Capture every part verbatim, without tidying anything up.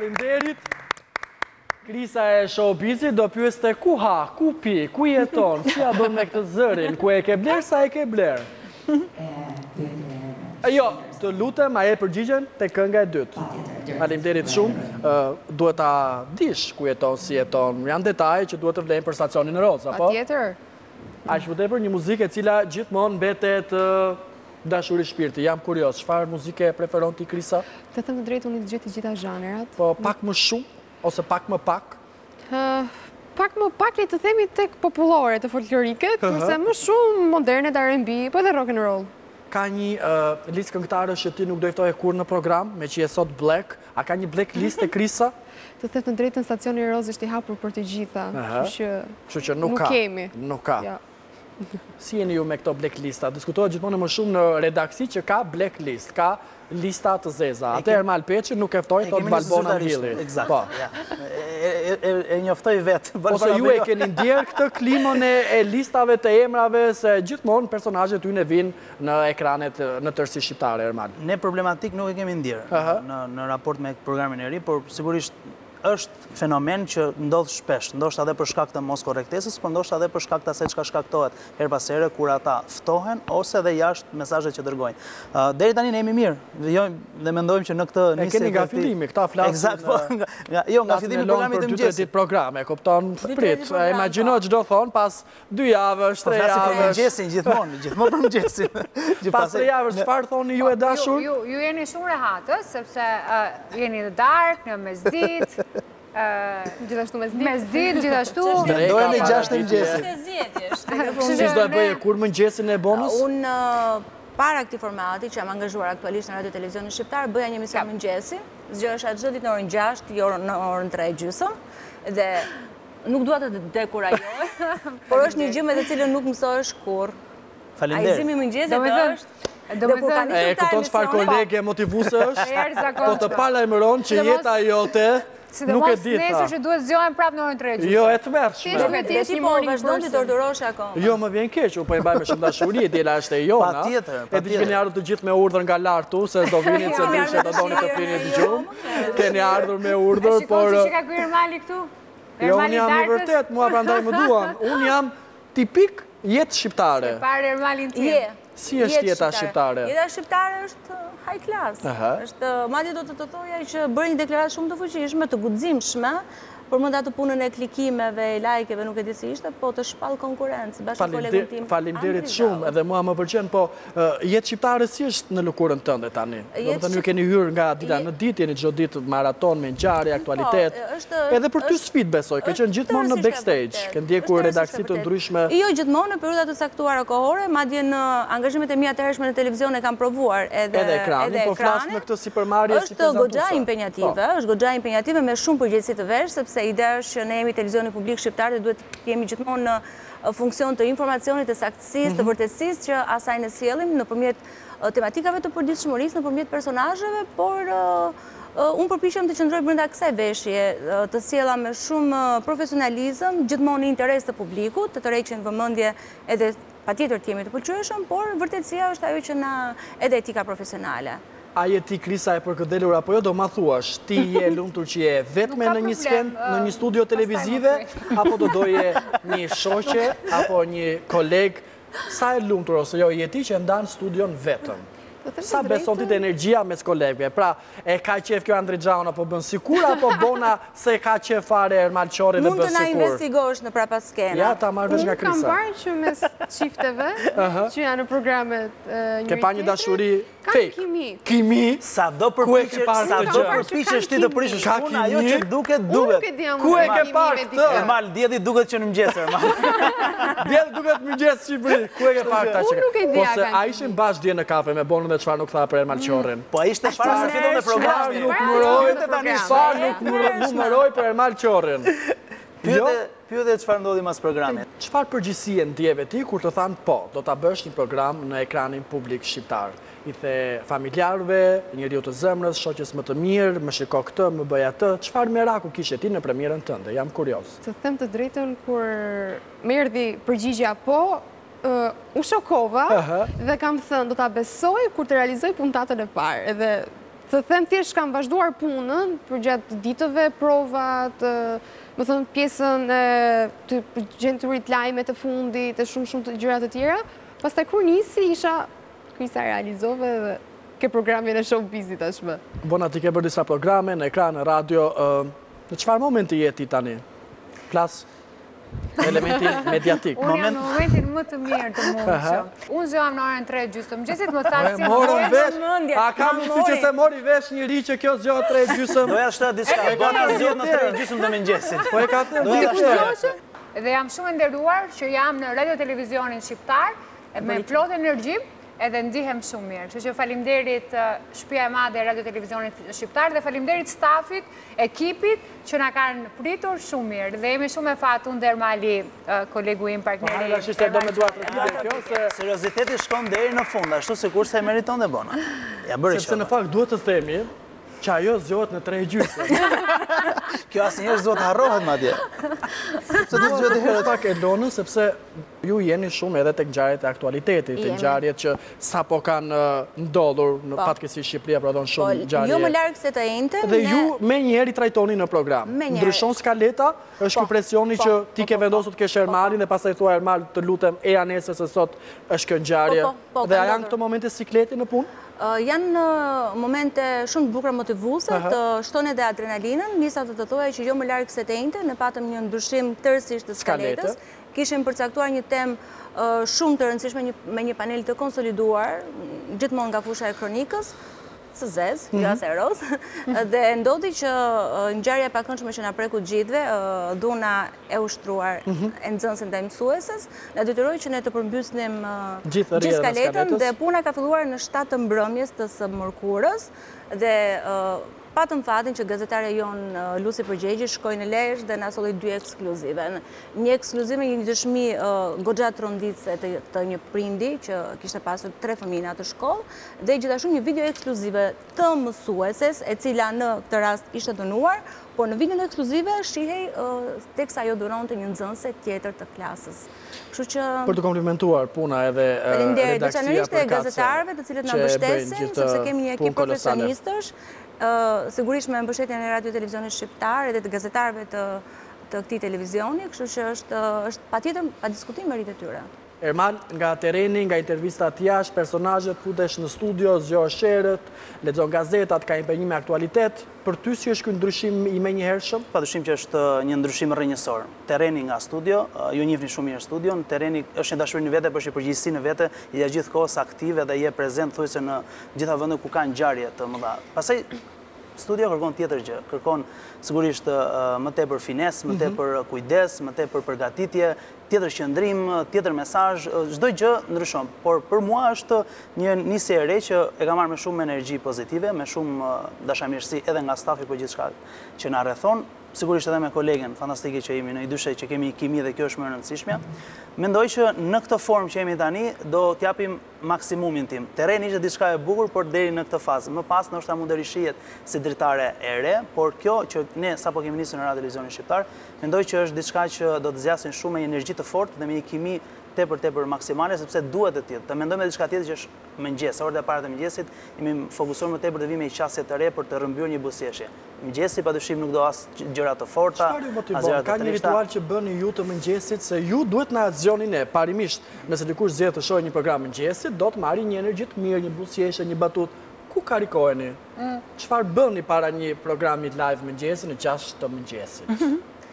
Faleminderit. Krisa e showbizit do pyeste ku ha, ku pi, ku jeton, si ja bën me këtë zërin, ku e ke bler, sa e ke bler. Jo, të lutem, a e përgjigjen te kënga e dytë. Faleminderit shumë. Duhet ta dish ku jeton, si jeton. Janë detaje që duhet të vlejnë për stacionin e Rozë, apo? Patjetër. Aq më tepër një muzikë e cila gjithmonë mbetet dashuri shpirti. Jam kurios, çfarë muzike preferon ti, Krisa? Të them të drejtë, unë dëgjoj të gjitha zhanrat. Po pak më shumë ose pak më pak? Pak më pak le të themi tek popullore të folklorike, kurse më shumë moderne të R and B, po edhe rock and roll. Ka një listë këngëtarësh që ti nuk do i ftoje kur në program, me që je sot black, a ka një black list e Krisa? Të them të drejtën, stacioni i Rozë është i hapur për të gjitha, kështu që nuk kemi. Nuk ka. Si jeni ju me këto blacklista? Diskutohet gjithmonë më shumë në redaksi që ka blacklist, ka lista të zeza. Atë Ermal Peçi nuk eftoi, thot Balbona Hilli. Po. E njoftoj vetë. Ose ju e keni ndjerë këtë klimën e listave të emrave, se gjithmonë personazhet ty ne vinë në ekranet në tërësi shqiptare, Ermal. Ne problematik nuk e kemi ndjerë në raport me programin e ri, por sigurisht është fenomen që ndodh shpesh, ndoshta edhe për shkak të mos korrektesës, por ndoshta edhe për shkak të asaj çka shkaktohet her pas here kur ata ftohen ose edhe jashtë mesazhet që dërgojnë. Deri tani ne jemi mirë, vijojmë dhe mendojmë që në këtë nisje e keni nga fillimi, këta flasin. Eksakt, po. Jo, nga fillimi i programit të mëngjesit. Ditë programe, kupton? Prit, imagjino çdo thon pas dy javësh, tre javësh. Mëngjesin gjithmonë, gjithmonë për mëngjesin. Pas tre javësh çfarë thoni ju e dashur? Ju ju jeni shumë rehat, sepse jeni në darkë, në mesditë. Gjithashtu me zdit. Me zdit, gjithashtu. Dojnë e gjashtë e mëgjesit. Që s'do e bëje kur mëngjesin e bonus? Unë, para këti formati, që jam angazhuar aktualisht në Radio Televizionin Shqiptar, bëja një emision mëngjesi, zgjohesha çdo ditë në orën gjashtë, jo në orën tre e gjysmë, dhe nuk dua të dekurajoj, por është një gjë me të cilën nuk mësohesh kurrë. Faleminderit. Ai zimi mëngjesit është Do me thënë, e kupton çfarë kolege motivuese është? Po të paralajmëron që jeta jote nuk e di tha. Nesër që duhet zgjohen prapë në orën tre gjysmë. Jo, e tmerrshme. Dhe ti po vazhdon të torturosh akoma. Jo, më vjen keq, unë po e mbaj me shumë dashuri, diela është e jona. Patjetër, patjetër. E di keni ardhur të gjithë me urdhër nga lartu, se do vinin se di që do doni të pini dëgjum. Keni ardhur me urdhër, por Shikoj si ka ky Ermali këtu. Jo, unë jam i vërtet, mua prandaj më duan. Unë jam tipik jetë shqiptare. Se parë Ermalin tim. Je. Si është jeta shqiptare? Jeta shqiptare është high class. Është, madje do të të thoja që bërë një deklaratë shumë të fuqishme, të guximshme, por më datë punën e klikimeve, e lajkeve, nuk e di si ishte, po të shpall konkurrencë, bashkë kolegun tim. Faleminderit shumë, edhe mua më pëlqen, po jetë shqiptare si është në lëkurën tënde tani? Do të thënë ju keni hyrë nga dita në ditë, jeni çdo ditë maraton me ngjarje, aktualitet. Edhe për ty sfidë besoj, ke qenë gjithmonë në backstage, ke ndjekur redaksi të ndryshme. Jo gjithmonë në periudha të caktuara kohore, madje në angazhimet e mia të hershme në televizion e kam provuar edhe ekranin, po flas në këtë sipërmarrje si prezantuese. Është goxha impenjative, është goxha impenjative me shumë përgjegjësi të vesh, sepse ideja është që ne jemi televizioni publik shqiptar dhe duhet të jemi gjithmonë në funksion të informacionit, të saktësisë, të vërtetësisë që asaj ne sjellim nëpërmjet tematikave të përditshmërisë, nëpërmjet personazheve, por unë përpiqem të qëndroj brenda kësaj veshje, të sjella me shumë profesionalizëm, gjithmonë në interes të publikut, të tërheqin vëmendje edhe patjetër të jemi të pëlqyeshëm, por vërtetësia është ajo që na edhe etika profesionale. A je ti, Krisa, e përkëdelur, apo jo do ma thuash, ti je lumtur që je vetme në një skend, në një studio televizive, apo do doje një shoqe, apo një koleg, sa e lumtur, ose jo, je ti që ndanë studion vetëm? Sa beson ti të energjia mes kolegëve? Pra, e ka qef kjo Andri Gjaun apo bën sikur, apo bona se ka qef fare Ermal Qorri dhe bën sikur? Mund të na investigosh në prapa skena. Ja, ta marrë vesh nga Krisa. Unë kam parë që mes qifteve, që janë në programet njëri ke pa një dashuri fake. Kimi. Kimi? Sa do përpiqesh ti të prishësh punë, ajo që duket, duket. Ku e ke parë këtë? Ermal, djeti duket që në mëngjes, Ermal. Djeti duket mëngjes Shqipëri. Ku e ke parë këtë? Unë nuk e di. Po se a ishin bashkë dje në kafe me bonën dhe çfarë nuk tha për Ermal Qorrin. Po ishte para se fillon të programi. Nuk mëroj, çfarë nuk numëroj për Ermal Qorrin. Pyetje çfarë ndodhi mas programit. Çfarë përgjegjësie ndjeve ti kur të thanë po, do ta bësh një program në ekranin publik shqiptar? I the familjarëve, njeriu të zemrës, shoqes më të mirë, më shiko këtë, më bëj atë. Çfarë meraku kishe ti në premierën tënde? Jam kurioz. Të them të drejtën, kur më erdhi përgjigjja po, u shokova dhe kam thënë do ta besoj kur të realizoj puntatën e parë. Edhe Të them thjesht kam vazhduar punën për gjatë ditëve, provat, më thënë pjesën e të gjenturit lajmet e fundit e shumë shumë të gjërat të tjera. Pastaj kur nisi isha krisa realizove dhe ke programin e showbizit tashmë. Bona, ti ke bërë disa programe në ekran, në radio. Në çfarë momenti je ti tani? Plas elementin mediatik. Unë jam në momentin më të mirë të mundshëm. Unë zgjohem në orën tre gjysmë të mëngjesit, më taksin. Morën vesh. A kam mësuar që se mori vesh njëri që kjo zgjohet tre gjysmë? Doja shtë diçka, bona zgjohet në tre gjysmë të mëngjesit. Po e ka thënë. Dhe jam shumë nderuar që jam në radio televizionin shqiptar me plot energji, edhe ndihem shumë mirë. Kështu që faleminderit Shtëpia e Madhe e Radio Televizionit Shqiptar dhe faleminderit stafit, ekipit që na kanë pritur shumë mirë. Dhe jemi shumë e fat unë Dermali, kolegu im, partneri. Po, ishte do me duart të kjo se serioziteti shkon deri në fund, ashtu sikur se e meriton dhe bona. Ja bëri. Sepse në fakt duhet të themi që ajo zgjohet në tre gjysmë. Kjo asnjëherë s'do të harrohet madje. Sepse duhet zgjohet herë pak Elonën, sepse ju jeni shumë edhe tek ngjarjet e aktualitetit, tek ngjarjet që sapo kanë ndodhur në fatkeqësi Shqipëria prodhon shumë ngjarje. Jo më larg se të njëjtën. Dhe ju menjëherë i trajtoni në program. Ndryshon skaleta, është ky presioni që ti ke vendosur të kesh Ermalin dhe pastaj thua Ermal, të lutem eja nesër se sot është kjo ngjarje. Dhe a janë këto momente sikleti në punë? Janë momente shumë të bukura motivuese, të shton edhe adrenalinën, nisa të të thoja që jo më larg se të njëjtën, ne patëm një ndryshim tërësisht të skaletës. Kishim përcaktuar një temë shumë të rëndësishme me një panel të konsoliduar, gjithmonë nga fusha e kronikës, së zez, jo as e roz, dhe ndodhi që ngjarja e pakëndshme që na preku gjithëve, dhuna e ushtruar e nxënësit ndaj mësueses, na detyroi që ne të përmbysnim gjithë skaletën dhe puna ka filluar në shtatë të mbrëmjes të së mërkurës dhe patëm fatin që gazetare jonë Lusi Përgjegji shkoi në Lezhë dhe na solli dy ekskluzive. Një ekskluzive, një dëshmi goxha tronditse të një prindi që kishte pasur tre fëmijë në atë shkollë dhe gjithashtu një video ekskluzive të mësueses e cila në këtë rast ishte dënuar, por në videon ekskluzive shihej teksa ajo dhuronte një nxënëse tjetër të klasës. Kështu që për të komplimentuar puna edhe redaksia veçanërisht e gazetarëve të cilët na mbështesin, sepse kemi një ekip profesionistësh. Sigurisht me mbështetjen e Radio Televizionit Shqiptar edhe të gazetarëve të këtij televizioni, kështu që është patjetër pa diskutim merit e tyre. Ermal, nga tereni, nga intervistat jashtë, personazhet futesh në studio, zgjohesh sherët, lexon gazetat, ka impenjim me aktualitet. Për ty si është ky ndryshim i menjëhershëm? Padyshim që është një ndryshim rrënjësor. Tereni nga studio, ju njihni shumë mirë studion, tereni është një dashuri në vete, por është një përgjegjësi në vete, je gjithë kohës aktive dhe je prezent thuajse në gjitha vendet ku ka ngjarje të mëdha. Pastaj studio kërkon tjetër gjë, kërkon sigurisht më tepër finesë, më tepër kujdes, më tepër përgatitje, tjetër qëndrim, tjetër mesazh, çdo gjë ndryshon. Por për mua është një nisje e re që e kam marrë me shumë energji pozitive, me shumë dashamirësi edhe nga stafi për gjithçka që na rrethon. Sigurisht edhe me kolegen fantastike që jemi në i dyshe që kemi kimi dhe kjo është më e rëndësishmja. Mendoj që në këtë formë që jemi tani do t'japim maksimumin tim. Terreni ishte diçka e bukur, por deri në këtë fazë. Më pas ndoshta mund të rishihet si dritare e re, por kjo që ne sapo kemi nisur në Radio Televizionin Shqiptar, mendoj që është diçka që do të zgjasin shumë me energji të fortë dhe me një kimi tepër tepër maksimale, sepse duhet të tjetë. Të mendojmë diçka tjetër që është mëngjes, orët e para të mëngjesit, jemi fokusuar më tepër të vime i qasje të re për të rrëmbyer një buzëqeshje. Mëngjesi padyshim nuk do as gjëra të forta, as gjëra të Ka një ritual që bëni ju të mëngjesit se ju duhet na zgjoni ne. Parimisht, nëse dikush zgjedh të shohë një program mëngjesit, do të marrë një energji të mirë, një buzëqeshje, një batutë. Ku karikoheni? Çfarë bëni para një programi live mëngjesi në gjashtë të mëngjesit?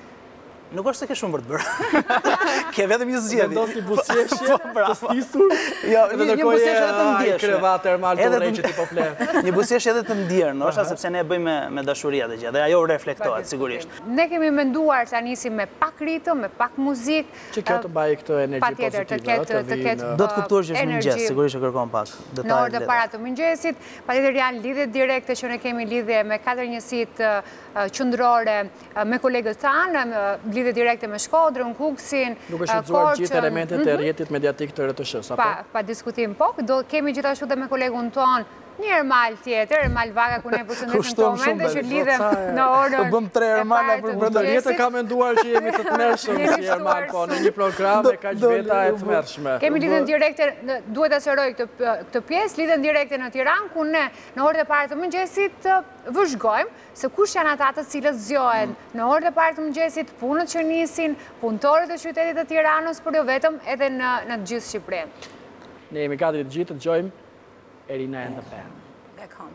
Nuk është se ke shumë për të bërë. Ke vetëm një zgjedhje. Vendos një buzëqeshje të stisur. Jo, një buzëqeshje edhe të ndjershme. Krevat Ermal Tonej që ti po fle. Një buzëqeshje edhe të ndjerë, ndoshta sepse ne e bëjmë me dashuri atë gjë dhe ajo reflektohet sigurisht. Ne kemi menduar ta nisim me pak ritëm, me pak muzikë. Që kjo të bajë këtë energji pozitive, të ketë do të kuptuar që është mëngjes, sigurisht që kërkon pak detaj. Në orët e para të mëngjesit, patjetër janë lidhje direkte që ne kemi lidhje me katër njësitë qendrore me kolegët tanë, lidhje direkte me Shkodrën, Kuksin, Korçën. Nuk është udhëzuar gjithë elementet e rrjetit mediatik të R T S-s, apo? Pa, pa diskutim, po. Do kemi gjithashtu dhe me kolegun ton Një Ermal tjetër, Ermal Vaga, ku ne përshëndesim të momente që lidhem në orën të bëm tre Ermala për Brëndërjetë ka menduar që jemi të të mërshëm si Ermal, po në një program e ka që veta e të mërshme. Kemi lidhen direkte, duhet të sëroj këtë pjesë, lidhen direkte në Tiranë, ku ne në orët e parë të mëngjesit vëzhgojmë se kush janë ata të cilët zgjohen në orët e parë të mëngjesit, punët që nisin, punëtorët e qytetit të Tiranës, por jo vetëm edhe në gjithë Shqipërinë. Ne jemi gati të gjithë të gjojmë Erina and the Band. Back home.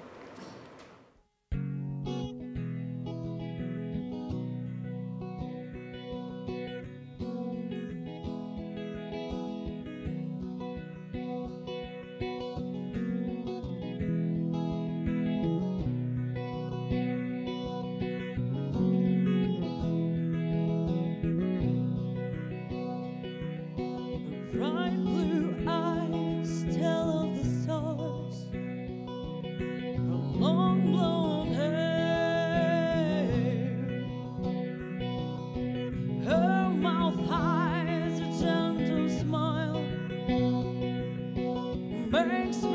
Bright blue eyes tell of the stars, her long blonde hair, her mouth hides a gentle smile, makes me